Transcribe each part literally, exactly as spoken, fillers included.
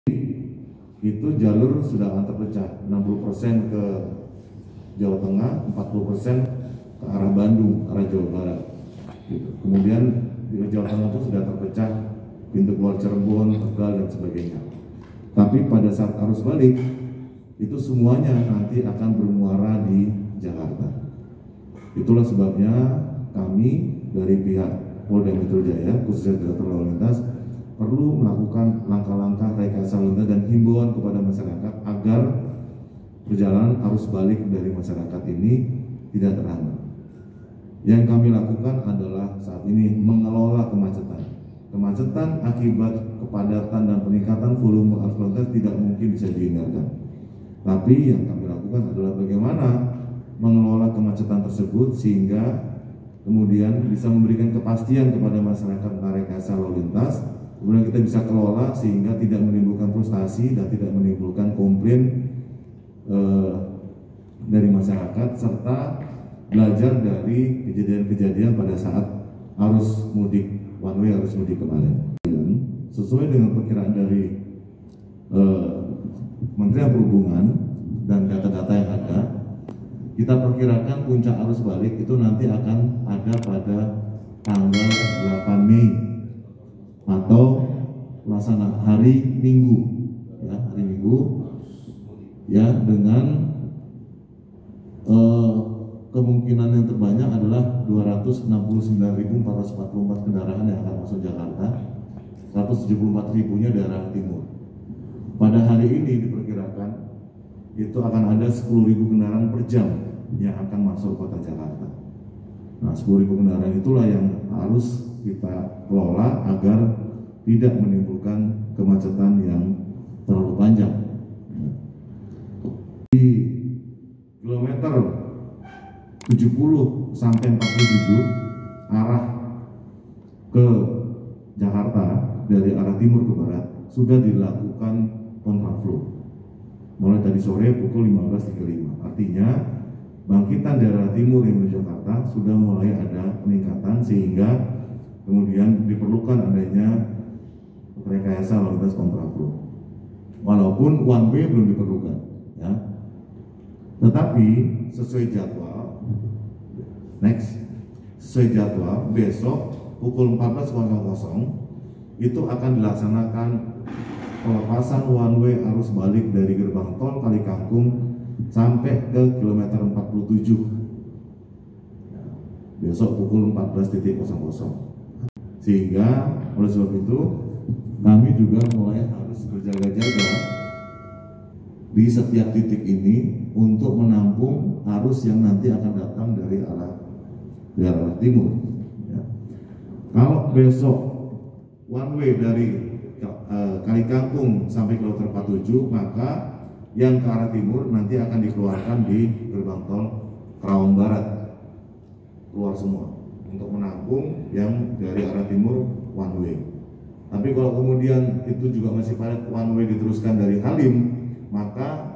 itu jalur sudah akan terpecah, enam puluh persen ke Jawa Tengah, empat puluh persen ke arah Bandung, arah Jawa Barat. Gitu. Kemudian di Jawa Tengah itu sudah terpecah pintu keluar Cirebon, Tegal dan sebagainya. Tapi pada saat arus balik itu semuanya nanti akan bermuara di Jakarta. Itulah sebabnya kami dari pihak Polda Metro Jaya, khususnya Direktur Lalu Lintas, perlu melakukan langkah-langkah rekayasa lalu lintas dan himbauan kepada masyarakat agar perjalanan arus balik dari masyarakat ini tidak terhambat. Yang kami lakukan adalah saat ini mengelola kemacetan. Kemacetan akibat kepadatan dan peningkatan volume arus lalu lintas tidak mungkin bisa dihindarkan. Tapi yang kami lakukan adalah bagaimana mengelola kemacetan tersebut sehingga kemudian bisa memberikan kepastian kepada masyarakat tentang rekayasa lalu lintas. Kemudian kita bisa kelola sehingga tidak menimbulkan frustasi dan tidak menimbulkan komplain eh, dari masyarakat, serta belajar dari kejadian-kejadian pada saat arus mudik one way, arus mudik kemarin. Sesuai dengan perkiraan dari eh, Kementerian Perhubungan dan data-data yang ada, kita perkirakan puncak arus balik itu nanti akan ada pada tanggal delapan Mei atau pelaksanaan hari Minggu, ya hari Minggu, ya dengan eh, kemungkinan yang terbanyak adalah dua ratus enam puluh sembilan ribu empat ratus empat puluh empat kendaraan yang akan masuk Jakarta, seratus tujuh puluh empat ribunya daerah timur. Pada hari ini diperkirakan itu akan ada sepuluh ribu kendaraan per jam yang akan masuk kota Jakarta. Nah, sepuluh ribu kendaraan itulah yang harus kita kelola agar tidak menimbulkan kemacetan yang terlalu panjang. Di kilometer tujuh puluh sampai empat puluh tujuh arah ke Jakarta dari arah timur ke barat sudah dilakukan kontraflow mulai tadi sore pukul lima belas tiga puluh lima. Artinya bangkitan daerah timur yang menuju Jakarta sudah mulai ada peningkatan sehingga kemudian diperlukan adanya rekayasa lalu lintas kontraflow. Walaupun one way belum diperlukan, ya. Tetapi sesuai jadwal, next, sesuai jadwal besok pukul empat belas itu akan dilaksanakan pelepasan one way arus balik dari gerbang tol Kali Kangkung sampai ke kilometer empat puluh tujuh. Besok pukul empat belas sehingga oleh sebab itu kami juga mulai harus berjaga-jaga di setiap titik ini untuk menampung arus yang nanti akan datang dari arah dari arah timur. Ya. Kalau besok one way dari uh, Kali Kangkung sampai kilometer empat puluh tujuh, maka yang ke arah timur nanti akan dikeluarkan di gerbang tol Karawang Barat, keluar semua untuk menampung yang dari arah timur one way. Tapi kalau kemudian itu juga masih padat one way diteruskan dari Halim, maka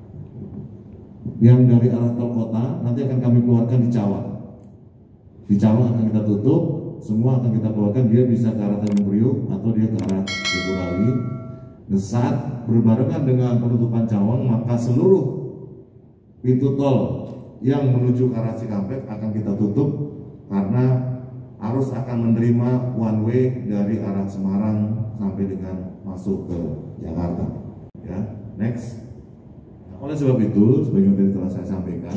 yang dari arah tol kota nanti akan kami keluarkan di Cawang. Di Cawang akan kita tutup, semua akan kita keluarkan, dia bisa ke arah Tanjung Priok atau dia ke arah Jagorawi. Dan saat berbarengan dengan penutupan Cawang, maka seluruh pintu tol yang menuju ke arah Cikampek akan kita tutup karena arus akan menerima one way dari arah Semarang sampai dengan masuk ke Jakarta. Ya, next. Oleh sebab itu, sebagaimana tadi telah saya sampaikan,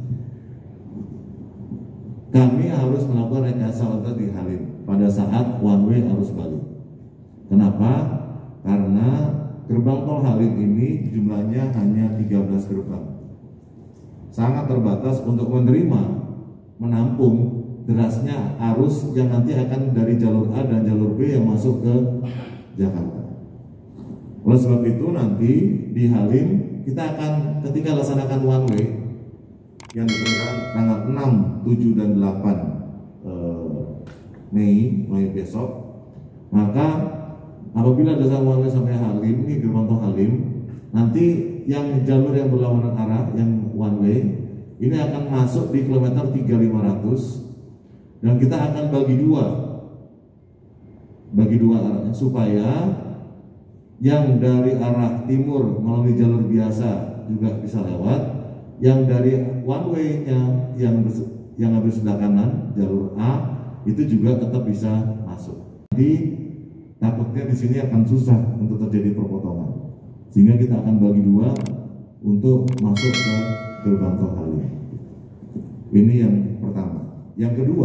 kami harus melakukan rekayasa lalu lintas di Halim pada saat one way arus balik. Kenapa? Karena gerbang tol Halim ini jumlahnya hanya tiga belas gerbang. Sangat terbatas untuk menerima, menampung derasnya arus yang nanti akan dari jalur A dan jalur B yang masuk ke Jakarta. Oleh sebab itu nanti di Halim kita akan ketika laksanakan one way yang diperkirakan tanggal enam, tujuh, dan delapan eh, Mei mulai besok, maka apabila ada one way sampai Halim, ini gerbang tol Halim, nanti yang jalur yang berlawanan arah yang one way ini akan masuk di kilometer tiga ribu lima ratus dan kita akan bagi dua bagi dua arahnya supaya yang dari arah timur melalui jalur biasa juga bisa lewat, yang dari one way-nya yang yang habis sebelah kanan jalur A itu juga tetap bisa masuk. Jadi takutnya di sini akan susah untuk terjadi perpotongan, sehingga kita akan bagi dua untuk masuk ke gerbang tol Halim. Ini yang pertama. Yang kedua,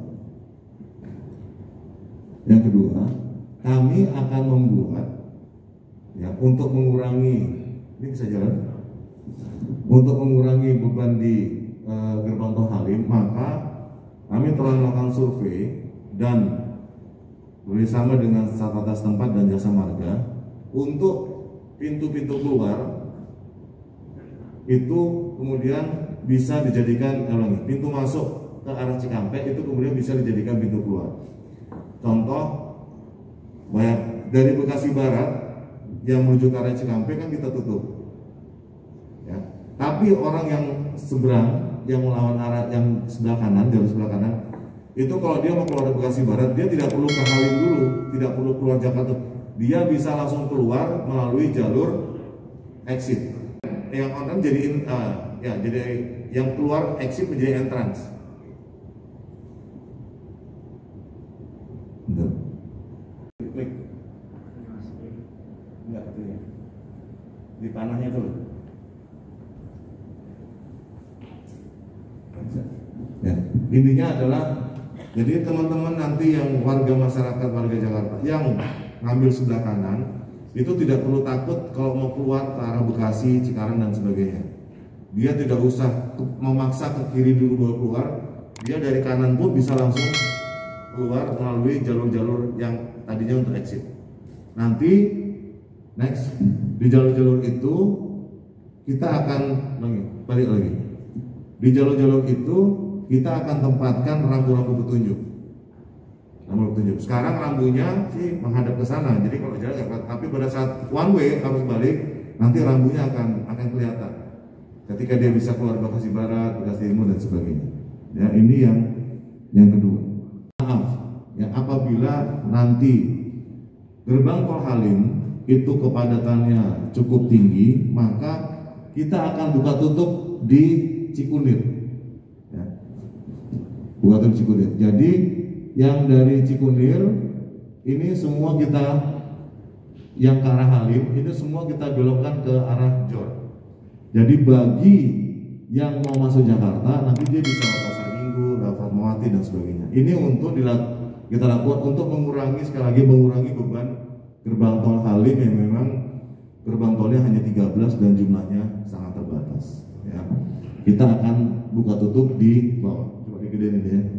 yang kedua kami akan membuat ya untuk mengurangi, ini bisa jalan, untuk mengurangi beban di uh, gerbang tol Halim, maka kami telah melakukan survei dan bersama dengan Satlantas setempat dan Jasa Marga untuk pintu-pintu keluar itu kemudian bisa dijadikan eh, pintu masuk ke arah Cikampek itu kemudian bisa dijadikan pintu keluar. Contoh, banyak dari Bekasi Barat yang menuju ke arah Cikampek kan kita tutup, ya. Tapi orang yang seberang yang melawan arah yang sebelah kanan, jalur sebelah kanan itu kalau dia mau keluar dari Bekasi Barat, dia tidak perlu ke Halim dulu, tidak perlu keluar Jakarta, dia bisa langsung keluar melalui jalur exit. Yang on jadi uh, ya jadi yang keluar exit menjadi entrance. Betul. Klik. Enggak itu ya. Di panahnya tuh. Ya, intinya adalah jadi teman-teman nanti yang warga masyarakat warga Jakarta yang ngambil sebelah kanan itu tidak perlu takut kalau mau keluar ke arah Bekasi, Cikarang dan sebagainya. Dia tidak usah memaksa ke kiri dulu baru keluar. Dia dari kanan pun bisa langsung keluar melalui jalur-jalur yang tadinya untuk exit. Nanti next di jalur-jalur itu kita akan balik lagi. Di jalur-jalur itu kita akan tempatkan rambu-rambu petunjuk. Rambu petunjuk. Sekarang rambunya sih menghadap ke sana. Jadi kalau jalan nggak, tapi pada saat one way harus balik, nanti rambunya akan akan kelihatan. Ketika dia bisa keluar Bekasi Barat, Bekasi Timur dan sebagainya. Ya, ini yang yang kedua. Maaf, ya apabila nanti gerbang tol Halim itu kepadatannya cukup tinggi, maka kita akan buka tutup di Cikunir, ya. Buka tutup Cikunir. Jadi yang dari Cikunir ini semua kita yang ke arah Halim ini semua kita belokkan ke arah Jor. Jadi bagi yang mau masuk Jakarta nanti dia bisa ke Pasar Minggu, Fatmawati dan sebagainya. Ini untuk kita lakukan untuk mengurangi sekali lagi mengurangi beban gerbang tol Halim yang memang gerbang tolnya hanya tiga belas dan jumlahnya sangat terbatas. Ya. Kita akan buka tutup di bawah. Coba digedein ini ya.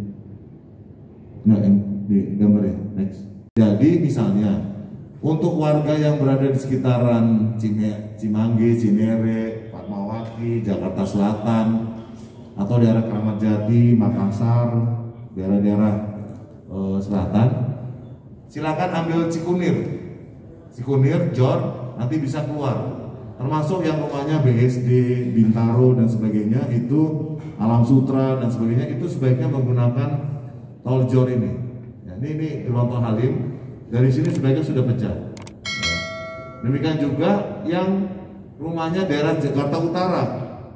Nah, di gambar ya. Next. Jadi misalnya untuk warga yang berada di sekitaran Cimanggi, Cinere, Fatmawati, Jakarta Selatan, atau daerah Kramat Jati, Makassar, daerah-daerah eh, selatan, silakan ambil Cikunir, Cikunir, Jor, nanti bisa keluar. Termasuk yang rumahnya B S D, Bintaro dan sebagainya, itu Alam Sutra dan sebagainya, itu sebaiknya menggunakan tol Jor ini. Ya, ini ini gerbang tol Halim dari sini sebaiknya sudah pecah. Ya. Demikian juga yang rumahnya daerah Jakarta Utara,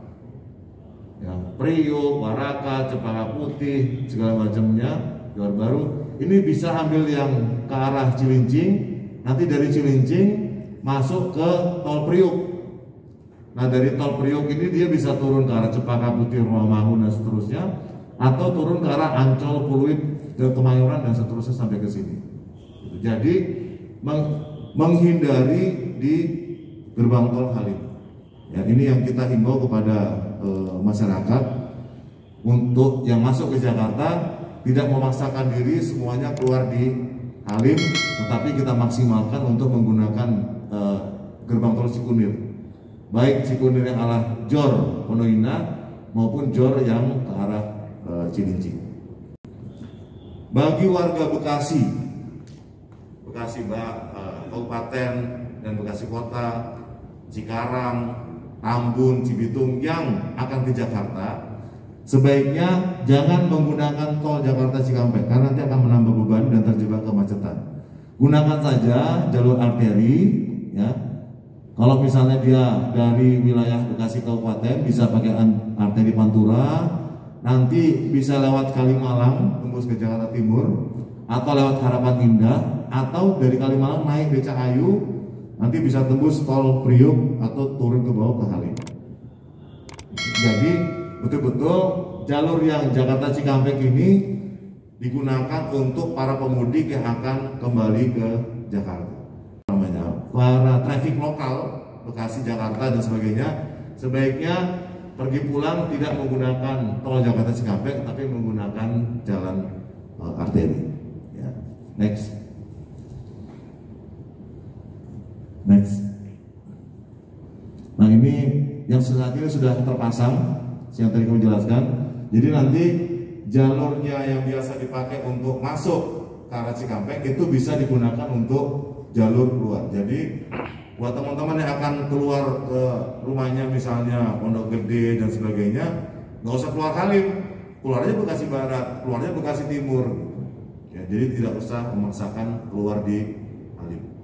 ya, Priok, Waraka, Cempaka Putih, segala macamnya, Johar Baru, ini bisa ambil yang ke arah Cilincing, nanti dari Cilincing masuk ke tol Priok. Nah dari tol Priok ini dia bisa turun ke arah Cempaka Putih, Rawamangun dan seterusnya, atau turun ke arah Ancol, Pluit, ke Kemayoran dan seterusnya sampai ke sini. Jadi meng menghindari di gerbang tol Halim. Ya, ini yang kita himbau kepada e, masyarakat untuk yang masuk ke Jakarta tidak memaksakan diri semuanya keluar di Halim, tetapi kita maksimalkan untuk menggunakan e, gerbang tol Cikunir, baik Cikunir yang arah Jor Ponoina maupun Jor yang ke arah e, Cilincing. Bagi warga Bekasi, Bekasi Mbak, e, Kabupaten dan Bekasi Kota, Cikarang, Tambun, Cibitung yang akan ke Jakarta, sebaiknya jangan menggunakan tol Jakarta Cikampek karena nanti akan menambah beban dan terjebak kemacetan. Gunakan saja jalur arteri ya. Kalau misalnya dia dari wilayah Bekasi Kabupaten bisa pakai arteri Pantura, nanti bisa lewat Kalimalang tembus ke Jakarta Timur, atau lewat Harapan Indah, atau dari Kalimalang naik Becak Ayu, nanti bisa tembus tol Priuk atau turun ke bawah ke Halim. Jadi betul-betul jalur yang Jakarta Cikampek ini digunakan untuk para pemudik yang akan kembali ke Jakarta. Namanya para traffic lokal Bekasi, Jakarta dan sebagainya sebaiknya pergi pulang tidak menggunakan tol Jakarta Cikampek tapi menggunakan jalan uh, arteri. Ya. Next, next. Nah ini yang saat ini sudah terpasang, yang tadi kami jelaskan. Jadi nanti jalurnya yang biasa dipakai untuk masuk ke arah Cikampek itu bisa digunakan untuk jalur keluar. Jadi buat teman-teman yang akan keluar ke rumahnya misalnya Pondok Gede dan sebagainya, nggak usah keluar Halim, keluarnya Bekasi Barat, keluarnya Bekasi Timur. Ya, jadi tidak usah memaksakan keluar di Halim.